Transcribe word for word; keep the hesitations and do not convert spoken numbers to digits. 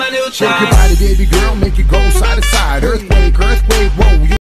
new Shake time. your body, baby girl, make it go side to side. Earthquake, earthquake, whoa.